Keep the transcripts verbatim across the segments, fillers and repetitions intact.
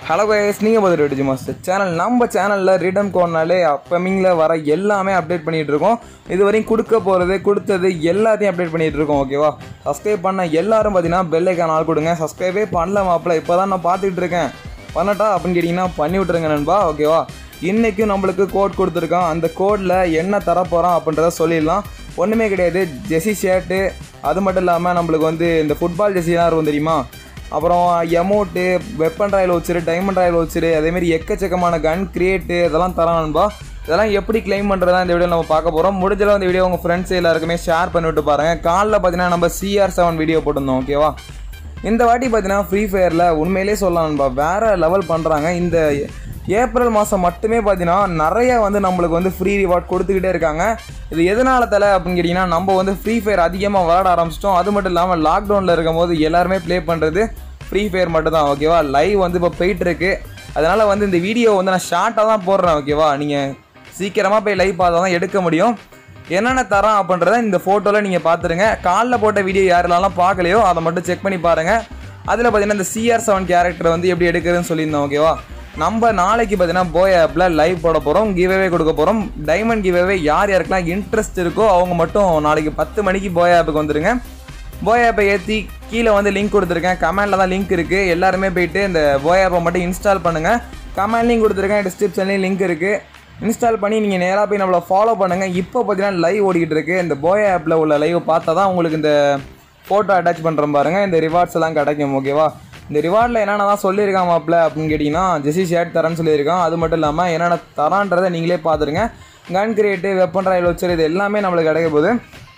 Hello guys, நீங்க பார்த்துட்டு 𝘿𝙄𝙎𝘾𝙇𝘼𝙄𝙎 channel. நம்ம சேனல்ல ரிடம் கோர்னாலே அப்கமிங்ல வர எல்லாமே அப்டேட் பண்ணிட்டு இருக்கோம். இதுவரையும் கொடுக்க போறது கொடுத்தது எல்லாத்தையும் அப்டேட் பண்ணிட்டு இருக்கோம். ஓகேவா? சப்ஸ்கிரைப் பண்ண எல்லாரும் பாத்தீங்கன்னா பெல் ஐகான் ஆல் கொடுங்க. சப்ஸ்கிரைபே பண்ணல மாப்ள, இப்போதான் நான் பார்த்துட்டு இருக்கேன், பண்ணட்டா அப்படின்னு கேட்டிங்கன்னா பண்ணி விட்டுருங்க நண்பா. ஓகேவா? இன்னைக்கு நம்மளுக்கு கோட் கொடுத்துருக்கான். அந்த கோடில் என்ன தர போகிறோம் அப்படின்றத சொல்லிடலாம். ஒன்றுமே கிடையாது, ஜெர்சி ஷர்ட்டு, அது மட்டும் இல்லாமல் நம்மளுக்கு வந்து இந்த ஃபுட்பால் ஜெர்சிலாம் இருக்கும் தெரியுமா, அப்புறம் எமௌண்ட்டு, வெப்பன் ராயல் வச்சுரு, டைமண்ட் ராயல் வச்சுரு, அதேமாரி எக்கச்சக்கமான கன் கிரியேட்டு இதெல்லாம் தரான் நண்பா. இதெல்லாம் எப்படி கிளைம் பண்ணுறதா இந்த வீடியோ நம்ம பார்க்க போகிறோம். முடிஞ்சளவு இந்த வீடியோ உங்கள் ஃப்ரெண்ட்ஸ் எல்லாருக்குமே ஷேர் பண்ணிவிட்டு பாருங்கள். காலைல பார்த்தீங்கன்னா நம்ம சி ஆர் செவன் வீடியோ போட்டிருந்தோம். ஓகேவா? இந்த வாட்டி பார்த்தீங்கன்னா ஃப்ரீ ஃபயரில் உண்மையிலே சொல்லலாம் நண்பா, வேறு லெவல் பண்ணுறாங்க. இந்த ஏப்ரல் மாதம் மட்டுமே பார்த்தீங்கன்னா நிறைய வந்து நம்மளுக்கு வந்து ஃப்ரீ ரிவார்ட் கொடுத்துக்கிட்டே இருக்காங்க. இது எதனால தலை அப்படின்னு கேட்டிங்கன்னா, நம்ம வந்து ஃப்ரீ ஃபயர் அதிகமாக விளாட ஆரம்பிச்சிட்டோம். அது மட்டும் இல்லாமல் லாக்டவுனில் இருக்கும் போது எல்லாருமே ப்ளே பண்ணுறது ஃப்ரீ ஃபயர் மட்டும் தான். ஓகேவா? லைவ் வந்து இப்போ போயிட்டுருக்கு. அதனால் வந்து இந்த வீடியோ வந்து நான் ஷார்ட்டாக தான் போடுறேன். ஓகேவா? நீங்கள் சீக்கிரமாக போய் லைவ் பார்த்தா தான் எடுக்க முடியும். என்னென்ன தரோம் அப்படின்றத இந்த ஃபோட்டோவில் நீங்கள் பார்த்துருங்க. காலில் போட்ட வீடியோ யாரெல்லாம் பார்க்கலையோ அதை மட்டும் செக் பண்ணி பாருங்கள். அதில் பார்த்தீங்கன்னா இந்த சி ஆர் செவன் கேரக்டர் வந்து எப்படி எடுக்கிறதுன்னு சொல்லியிருந்தோம். ஓகேவா? நம்ம நாளைக்கு பார்த்தீங்கன்னா போய் ஆப்பில் லைவ் போட போகிறோம், கிவ்அவே கொடுக்க போகிறோம். டைமண்ட் கிவ்அவே யார் யாருக்கெல்லாம் இன்ட்ரெஸ்ட் இருக்கோ அவங்க மட்டும் நாளைக்கு பத்து மணிக்கு போய் ஆப்புக்கு வந்துடுங்க. போய் ஆப்பை ஏற்றி கீழே வந்து லிங்க் கொடுத்துருக்கேன், கமெண்டில் தான் லிங்க் இருக்குது. எல்லாருமே போய்ட்டு இந்த போய் ஆப்பை மட்டும் இன்ஸ்டால் பண்ணுங்கள். கமெண்ட்லையும் கொடுத்துருக்கேன், டிஸ்கிரிப்ஷன்லேயும் லிங்க் இருக்குது. இன்ஸ்டால் பண்ணி நீங்கள் நேராக போய் நம்மளை ஃபாலோ பண்ணுங்கள். இப்போ பார்த்தீங்கன்னா லைவ் ஓடிக்கிட்டு இருக்குது. இந்த போய் ஆப்பில் உள்ள லைவ் பார்த்தா தான் உங்களுக்கு இந்த ஃபோட்டோ அட்டாச் பண்ணுறோம் பாருங்கள், இந்த ரிவார்ட்ஸ் எல்லாம் கிடைக்கும். ஓகேவா? இந்த ரிவார்டில் என்னென்ன தான் சொல்லியிருக்கான் மாப்பிள்ள அப்படின்னு கேட்டிங்கன்னா, ஜெர்சி ஷர்ட் தரேன்னு சொல்லியிருக்கான். அது மட்டும் இல்லாமல் என்னென்ன தரான்றதை நீங்களே பார்த்துருங்க. கன் கிரியேட்டு, வெப்பன் ராயல் வச்சு இது எல்லாமே நம்மளுக்கு கிடைக்க போகுது.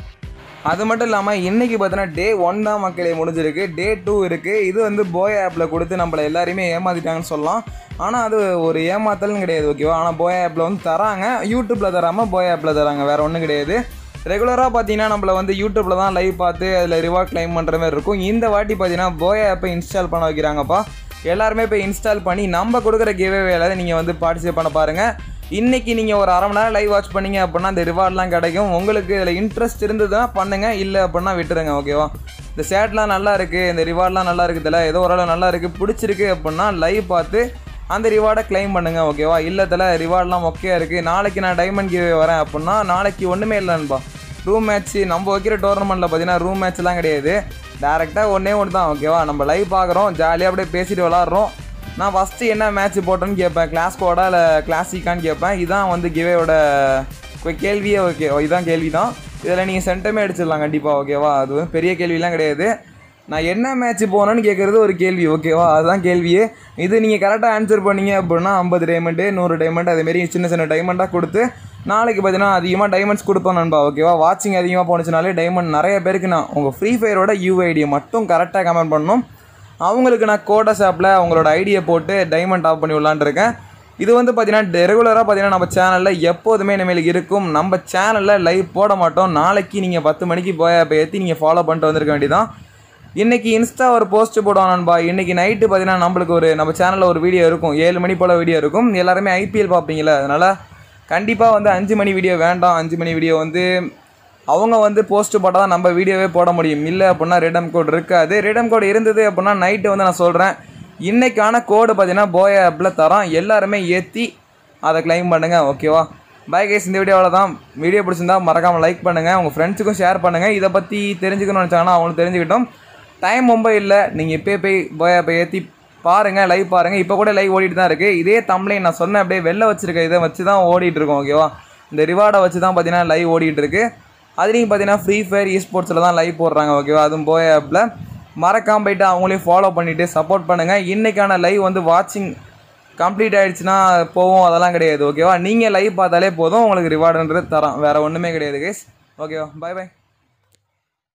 அது மட்டும் இல்லாமல் இன்றைக்கி பார்த்தீங்கன்னா டே ஒன் தான் மக்களே முடிஞ்சிருக்கு. டே டூ இருக்குது. இது வந்து போய் ஆப்பில் கொடுத்து நம்மளை எல்லாருமே ஏமாற்றிட்டாங்கன்னு சொல்லலாம். ஆனால் அது ஒரு ஏமாத்தல்னு கிடையாது. ஓகேவா? ஆனால் போய் ஆப்பில் வந்து தராங்க, யூடியூப்பில் தராமல் போய் ஆப்பில் தராங்க, வேறு ஒன்றும் கிடையாது. ரெகுலராக பார்த்தீங்கன்னா நம்மளை வந்து யூடியூப்பில் தான் லைவ் பார்த்து அதில் ரிவார்ட் கிளைம் பண்ணுற மாதிரி இருக்கும். இந்த வாட்டி பார்த்தீங்கன்னா போய் ஆப்பை இன்ஸ்டால் பண்ண வைக்கிறாங்கப்பா. எல்லாருமே போய் இன்ஸ்டால் பண்ணி நம்ம கொடுக்குற கிவ்அவே எல்லாத்தையும் நீங்கள் வந்து பார்ட்டிசிபேட் பண்ண பாருங்கள். இன்றைக்கி நீங்கள் ஒரு அரை மணி நேரம் லைவ் வாட்ச் பண்ணிங்க அப்படின்னா அந்த ரிவார்ட்லாம் கிடைக்கும். உங்களுக்கு இதில் இன்ட்ரெஸ்ட் இருந்ததுன்னா பண்ணுங்கள், இல்லை அப்படின்னா விட்டுருங்க. ஓகேவா? இந்த சேட்லாம் நல்லா இருக்குது, இந்த ரிவார்ட்லாம் நல்லா இருக்குதுல்ல, ஏதோ ஓரளவு நல்லா இருக்குது, பிடிச்சிருக்கு அப்படின்னா லைவ் பார்த்து அந்த ரிவார்டை கிளைம் பண்ணுங்கள். ஓகேவா? இல்லை தலை ரிவார்ட்லாம் ஓகேயா இருக்குது, நாளைக்கு நான் டைமண்ட் கிவ்அவே வரேன் அப்படின்னா நாளைக்கு ஒன்றுமே இல்லைன்பா. ரூம் மேட்ச்சு நம்ம வைக்கிற டோர்னமெண்ட்டில் பார்த்தீங்கன்னா ரூம் மேட்ச்லாம் கிடையாது, டேரெக்டாக ஒன்றே ஒன்று தான். ஓகேவா? நம்ம லைவ் பார்க்குறோம், ஜாலியாக அப்படியே பேசிட்டு விளாட்றோம். நான் ஃபஸ்ட்டு என்ன மேட்ச் போட்டேன்னு கேட்பேன், கிளாஸ் கோடா இல்லை கிளாசிக்கான்னு கேட்பேன். இதுதான் வந்து கிவேயோட கேள்வியே. ஓகே, இதுதான் கேள்வி தான். இதில் நீங்கள் சென்டமே அடிச்சிடலாம் கண்டிப்பாக. ஓகேவா? அது வந்து பெரிய கேள்விலாம் கிடையாது. நான் என்ன மேட்ச் போனேன்னு கேட்குறது ஒரு கேள்வி. ஓகேவா? அதுதான் கேள்வியே. இது நீங்கள் கரெக்டாக ஆன்சர் பண்ணீங்க அப்படின்னா ஐம்பது டைமண்டு, நூறு டைமண்ட், அதேமாரி சின்ன சின்ன டைமண்டாக கொடுத்து நாளைக்கு பார்த்தீங்கன்னா அதிகமாக டைமண்ட்ஸ் கொடுப்போம் நண்பா. ஓகேவா? வாட்சிங் அதிகமாக போனுச்சுனாலே டைமண்ட் நிறைய பேருக்கு நான் உங்கள் ஃப்ரீ ஃபயரோட யூஐடியை மட்டும் கரெக்டாக கமெண்ட் பண்ணணும். அவங்களுக்கு நான் கோடஸ் ஆப்பில் அவங்களோட ஐடியை போட்டு டைமண்ட் ஆஃப் பண்ணி விடலான்ட்ருக்கேன். இது வந்து பார்த்தீங்கன்னா ரெகுலராக பார்த்தீங்கன்னா நம்ம சேனலில் எப்போதுமே இனிமேல் இருக்கும். நம்ம சேனலில் லைவ் போட மாட்டோம். நாளைக்கு நீங்கள் பத்து மணிக்கு போய் ஆப்பை ஏற்றி நீங்கள் ஃபாலோ பண்ணிட்டு வந்திருக்க வேண்டியதான். இன்றைக்கி இன்ஸ்டா ஒரு போஸ்ட்டு போடுவான் நண்பா. இன்றைக்கி நைட்டு பார்த்தீங்கன்னா நம்மளுக்கு ஒரு நம்ம சேனலில் ஒரு வீடியோ இருக்கும், ஏழு மணி போல் வீடியோ இருக்கும். எல்லாருமே ஐபிஎல் பார்ப்பீங்களா, அதனால் கண்டிப்பாக வந்து அஞ்சு மணி வீடியோ வேண்டாம். அஞ்சு மணி வீடியோ வந்து அவங்க வந்து போஸ்ட்டு போட்டால் தான் நம்ம வீடியோவே போட முடியும். இல்லை அப்படின்னா ரிடம் கோட் இருக்காது. ரிடம் கோட் இருந்தது அப்படின்னா நைட்டு வந்து நான் சொல்கிறேன். இன்றைக்கான கோடு பார்த்தீங்கன்னா போய் ஆப்பில் தரோம், எல்லாருமே ஏற்றி அதை கிளைம் பண்ணுங்கள். ஓகேவா? பை கைஸ், இந்த வீடியோவில் தான். வீடியோ பிடிச்சிருந்தா மறக்காமல் லைக் பண்ணுங்கள், உங்கள் ஃப்ரெண்ட்ஸுக்கும் ஷேர் பண்ணுங்கள். இதை பற்றி தெரிஞ்சுக்கணும்னு நினச்சாங்கன்னா அவங்களுக்கு தெரிஞ்சுக்கிட்டோம். டைம் ரொம்ப இல்லை, நீங்கள் இப்போ போய் போய் ஆப்பை ஏற்றி பாருங்கள், லைவ் பாருங்கள். இப்போ கூட லைவ் ஓடிட்டு தான் இருக்குது. இதே தம்ப்லைன் நான் சொன்னேன் அப்படியே வெளில வச்சுருக்கேன், இதை வச்சு தான் ஓடிட்டு இருக்கோம். ஓகேவா? இந்த ரிவார்டை வச்சு தான் பார்த்தீங்கன்னா லைவ் ஓடிட்டு இருக்குது. அதுலேயும் பார்த்தீங்கன்னா ஃப்ரீ ஃபயர் இ ஸ்போர்ட்ஸில் தான் லைவ் போடுறாங்க. ஓகேவா? அதுவும் போய் ஆப்பில் மறக்காமல் போய்ட்டு அவங்களையும் ஃபாலோ பண்ணிவிட்டு சப்போர்ட் பண்ணுங்கள். இன்றைக்கான லைவ் வந்து வாட்சிங் கம்ப்ளீட் ஆகிடுச்சுன்னா போவோம், அதெல்லாம் கிடையாது. ஓகேவா? நீங்கள் லைவ் பார்த்தாலே போதும், உங்களுக்கு ரிவார்டுன்றது தரோம், வேறு ஒன்றுமே கிடையாது கைஸ். ஓகேவா? Bye by.